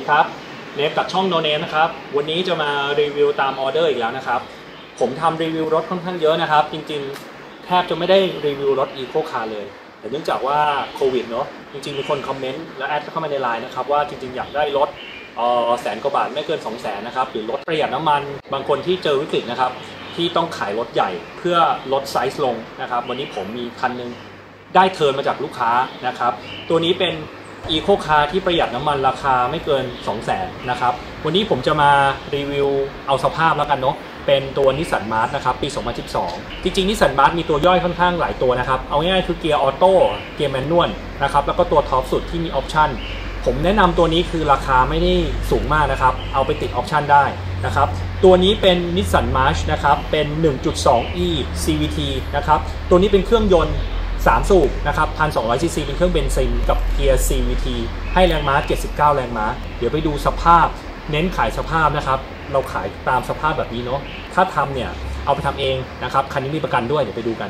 ดีครับเนฟจากช่องโนเนมนะครับวันนี้จะมารีวิวตามออเดอร์อีกแล้วนะครับผมทำรีวิวรถค่อนข้างเยอะนะครับจริงๆแทบจะไม่ได้รีวิวรถอีโคคาร์เลยแต่เนื่องจากว่าโควิดเนาะจริงๆมีคนคอมเมนต์และแอดเข้ามาในไลน์นะครับว่าจริงๆอยากได้รถแสนกว่าบาทไม่เกิน 200,000 นะครับหรือรถประหยัดน้ำมันบางคนที่เจอวิกฤตนะครับที่ต้องขายรถใหญ่เพื่อลดไซส์ลงนะครับวันนี้ผมมีคันนึงได้เทิร์นมาจากลูกค้านะครับตัวนี้เป็นอีโคคาร์ที่ประหยัดน้ำมันราคาไม่เกิน 200,000 นะครับวันนี้ผมจะมารีวิวเอาสภาพแล้วกันเนาะเป็นตัวนิสสันมาร์ทนะครับปี 2012 จริงๆนิสสันมาร์ทมีตัวย่อยค่อนข้างหลายตัวนะครับเอาง่ายๆคือเกียร์ออโต้เกียร์แมนนวลนะครับแล้วก็ตัวท็อปสุดที่มีออปชั่นผมแนะนำตัวนี้คือราคาไม่ได้สูงมากนะครับเอาไปติดออปชั่นได้นะครับตัวนี้เป็นนิสสันมาร์ชนะครับเป็น 1.2e CVT นะครับตัวนี้เป็นเครื่องยนต์3 สูบนะครับ 1,200 cc เป็นเครื่องเบนซินกับเกียร์ CVT ให้แรงม้า 79 แรงม้าเดี๋ยวไปดูสภาพเน้นขายสภาพนะครับเราขายตามสภาพแบบนี้เนาะถ้าทำเนี่ยเอาไปทำเองนะครับคันนี้มีประกันด้วยเดี๋ยวไปดูกัน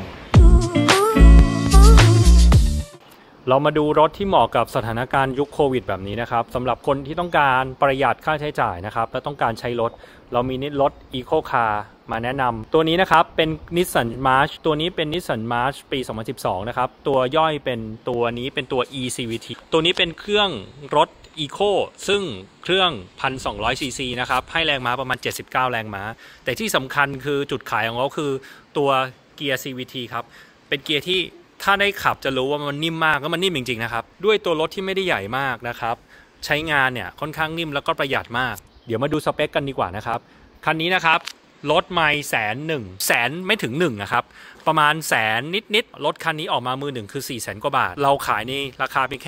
เรามาดูรถที่เหมาะกับสถานการณ์ยุคโควิดแบบนี้นะครับสำหรับคนที่ต้องการประหยัดค่าใช้จ่ายนะครับและต้องการใช้รถเรามีรถ Eco Car มาแนะนำตัวนี้นะครับเป็น Nissan March ตัวนี้เป็น Nissan March ปี 2012 นะครับตัวย่อยเป็นตัวนี้เป็นตัว eCVT ตัวนี้เป็นเครื่องรถ Eco ซึ่งเครื่อง 1,200 cc นะครับให้แรงม้าประมาณ 79 แรงม้าแต่ที่สำคัญคือจุดขายของเขาคือตัวเกียร์ CVT ครับเป็นเกียร์ที่ถ้าได้ขับจะรู้ว่ามันนิ่มมากแล้วมันนิ่มจริงๆนะครับด้วยตัวรถที่ไม่ได้ใหญ่มากนะครับใช้งานเนี่ยค่อนข้างนิ่มแล้วก็ประหยัดมากเดี๋ยวมาดูสเปคกันดีกว่านะครับคันนี้นะครับรถไม่100,000ไม่ถึง1นะครับประมาณแสนนิดๆรถคันนี้ออกมามือหนึ่งคือ 400,000 กว่าบาทเราขายในราคาเป็นแค่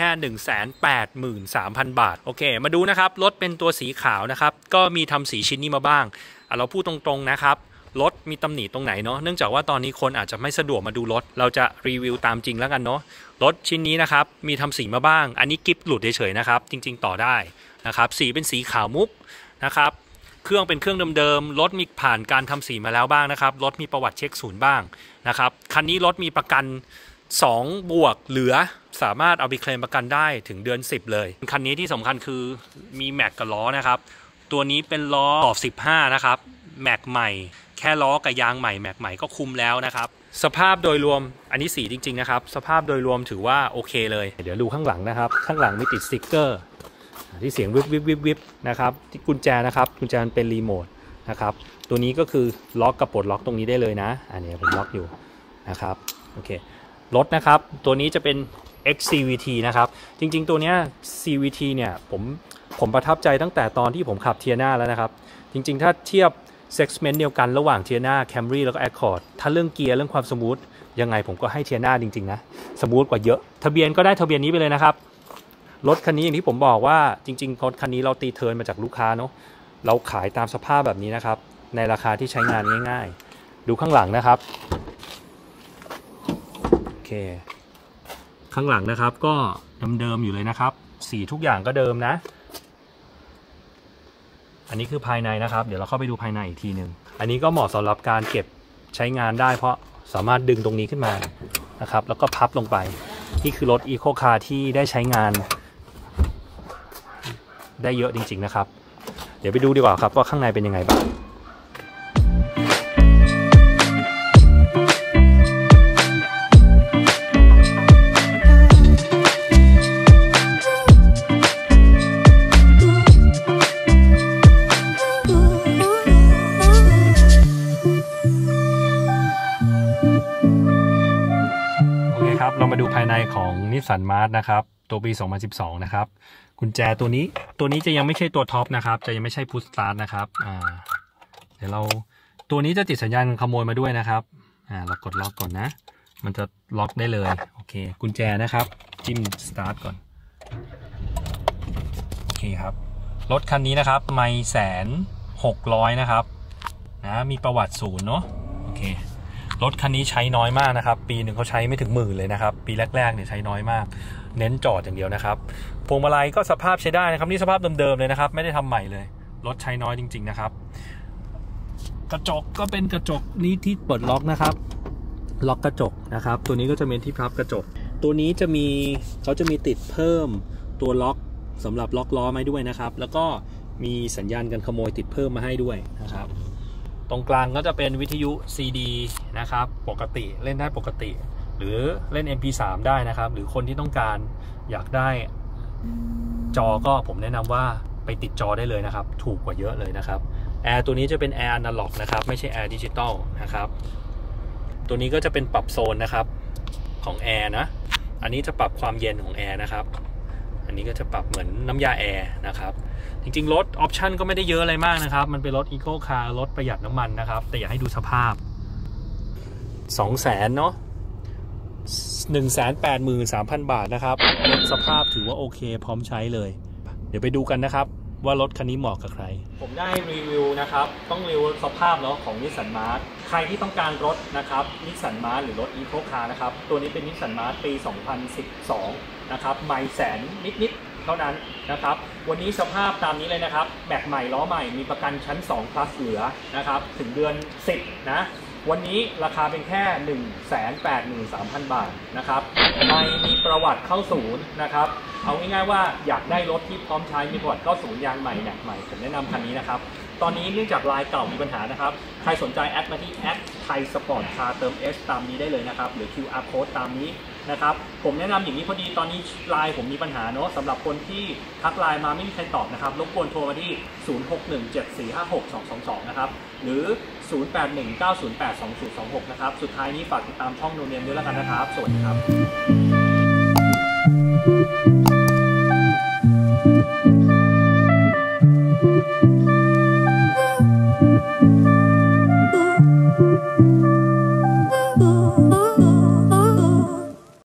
183,000 บาทโอเคมาดูนะครับรถเป็นตัวสีขาวนะครับก็มีทำสีชิ้นนี้มาบ้างเราพูดตรงๆนะครับรถมีตำหนิตรงไหนเนาะเนื่องจากว่าตอนนี้คนอาจจะไม่สะดวกมาดูรถเราจะรีวิวตามจริงแล้วกันเนาะรถชิ้นนี้นะครับมีทำสีมาบ้างอันนี้กิ๊บหลุดเฉยๆนะครับจริงๆต่อได้นะครับสีเป็นสีขาวมุกนะครับเครื่องเป็นเครื่องเดิมๆรถมีผ่านการทำสีมาแล้วบ้างนะครับรถมีประวัติเช็คศูนย์บ้างนะครับคันนี้รถมีประกัน2 บวกเหลือสามารถเอาไปเคลมประกันได้ถึงเดือน 10เลยคันนี้ที่สำคัญคือมีแม็กกับล้อนะครับตัวนี้เป็นล้อขอบ15นะครับแม็กใหม่แค่ล้อกับยางใหม่แม็กใหม่ก็คุ้มแล้วนะครับสภาพโดยรวมอันนี้สีจริงๆนะครับสภาพโดยรวมถือว่าโอเคเลยเดี๋ยวดูข้างหลังนะครับข้างหลังมีติดสติ๊กเกอร์ที่เสียงวิบวิบวิบวิบนะครับที่กุญแจนะครับกุญแจมันเป็นรีโมทนะครับตัวนี้ก็คือล็อกกับปลดล็อกตรงนี้ได้เลยนะอันนี้ผมล็อกอยู่นะครับโอเครถนะครับตัวนี้จะเป็น XCVT นะครับจริงๆตัวนี้ CVT เนี่ยผมประทับใจตั้งแต่ตอนที่ผมขับเทียน่าแล้วนะครับจริงๆถ้าเทียบเซกเมนต์เดียวกันระหว่างเทียน่าแคมรี่แล้วก็แอคคอร์ดถ้าเรื่องเกียร์เรื่องความสมูทยังไงผมก็ให้เทียน่าจริงๆนะสมูทกว่าเยอะทะเบียนก็ได้ทะเบียนนี้ไปเลยนะครับรถคันนี้อย่างที่ผมบอกว่าจริงๆรถคันนี้เราตีเทิร์นมาจากลูกค้าเนาะเราขายตามสภาพแบบนี้นะครับในราคาที่ใช้งานง่ายๆดูข้างหลังนะครับโอเคข้างหลังนะครับก็เดิมๆอยู่เลยนะครับสีทุกอย่างก็เดิมนะอันนี้คือภายในนะครับเดี๋ยวเราเข้าไปดูภายในอีกทีหนึ่งอันนี้ก็เหมาะสำหรับการเก็บใช้งานได้เพราะสามารถดึงตรงนี้ขึ้นมานะครับแล้วก็พับลงไปนี่คือรถ Eco Car ที่ได้ใช้งานได้เยอะจริงๆนะครับเดี๋ยวไปดูดีกว่าครับว่าข้างในเป็นยังไงบ้างเรามาดูภายในของนิสสันมาร์ทนะครับตัวปี 2012 นะครับกุญแจตัวนี้จะยังไม่ใช่ตัวท็อปนะครับจะยังไม่ใช่พุชสตาร์ทนะครับเดี๋ยวเราตัวนี้จะติดสัญญาณขโมยมาด้วยนะครับเรากดล็อกก่อนนะมันจะล็อกได้เลยโอเคกุญแจนะครับจิ้มสตาร์ทก่อนโอเคครับรถคันนี้นะครับไม่160,000นะครับมีประวัติศูนย์เนาะโอเครถคันนี้ใช้น้อยมากนะครับปีหนึ่งเขาใช้ไม่ถึง10,000เลยนะครับปีแรกๆเนี่ยใช้น้อยมากเน้นจอดอย่างเดียวนะครับพวงมาลัยก็สภาพใช้ได้นะครับนี่สภาพเดิมๆเลยนะครับไม่ได้ทำใหม่เลยรถใช้น้อยจริงๆนะครับกระจกก็เป็นกระจกนี้ที่เปิดล็อกนะครับล็อกกระจกนะครับตัวนี้ก็จะเป็นที่พับกระจกตัวนี้เขาจะมีติดเพิ่มตัวล็อกสำหรับล็อกล้อมาด้วยนะครับแล้วก็มีสัญญาณการขโมยติดเพิ่มมาให้ด้วยนะครับตรงกลางก็จะเป็นวิทยุ CD นะครับปกติเล่นได้ปกติหรือเล่น MP3 ได้นะครับหรือคนที่ต้องการอยากได้จอก็ผมแนะนำว่าไปติดจอได้เลยนะครับถูกกว่าเยอะเลยนะครับแอร์ตัวนี้จะเป็นแอร์อนาล็อกนะครับไม่ใช่แอร์ดิจิตอลนะครับตัวนี้ก็จะเป็นปรับโซนนะครับของแอร์นะอันนี้จะปรับความเย็นของแอร์นะครับอันนี้ก็จะปรับเหมือนน้ำยาแอร์นะครับจริงๆรถออปชั่นก็ไม่ได้เยอะอะไรมากนะครับมันเป็นรถอีโคคาร์รถประหยัดน้ำมันนะครับแต่อยากให้ดูสภาพ 200,000 เนาะ 183,000 บาทนะครับรถสภาพถือว่าโอเคพร้อมใช้เลยเดี๋ยวไปดูกันนะครับว่ารถคันนี้เหมาะกับใครผมได้รีวิวนะครับต้องรีวิวสภาพเนาะของ Nissan March ใครที่ต้องการรถนะครับ Nissan March หรือรถ Eco Car นะครับตัวนี้เป็น Nissan March ปี 2012 นะครับไม่แสนนิดๆเท่านั้นนะครับวันนี้สภาพตามนี้เลยนะครับแม็กใหม่ล้อใหม่มีประกันชั้น2 plus เหลือนะครับถึงเดือน 10นะวันนี้ราคาเป็นแค่ 183,000 บาทนะครับไม่มีประวัติเข้าศูนย์นะครับเอาง่ายๆว่าอยากได้รถที่พร้อมใช้มีประวัติเข้าศูนย์ยางใหม่แม็กใหม่ผมแนะนำคันนี้นะครับตอนนี้เนื่องจากลายเก่ามีปัญหานะครับใครสนใจแอดมาที่แอดไทยสปอร์ตคาร์เติม S ตามนี้ได้เลยนะครับหรือ QR code ตามนี้นะครับผมแนะนำอย่างนี้พอดีตอนนี้ไลน์ผมมีปัญหาเนาะสำหรับคนที่ทักไลน์มาไม่มีใครตอบนะครับรบกวนโทรมาที่ 0617456222 นะครับหรือ 0819082026 นะครับสุดท้ายนี้ฝากติดตามช่องโนเนียมด้วยแล้วกันนะครับสวัสดีครับ